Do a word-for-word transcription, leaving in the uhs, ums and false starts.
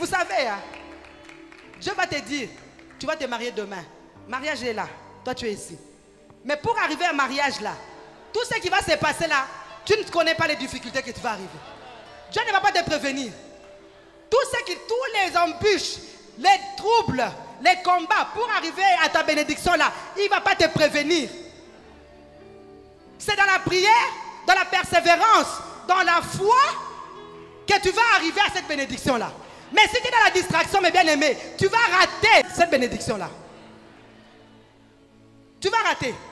Vous savez, hein, Dieu va te dire, tu vas te marier demain. Mariage est là, toi tu es ici. Mais pour arriver à mariage là, tout ce qui va se passer là, tu ne connais pas les difficultés que tu vas arriver. Dieu ne va pas te prévenir. Tout ce qui, tous les embûches, les troubles, les combats pour arriver à ta bénédiction là, il ne va pas te prévenir. C'est dans la prière, dans la persévérance, dans la foi que tu vas arriver à cette bénédiction là. Mais si tu es dans la distraction, mes bien-aimés, tu vas rater cette bénédiction là. Tu vas rater.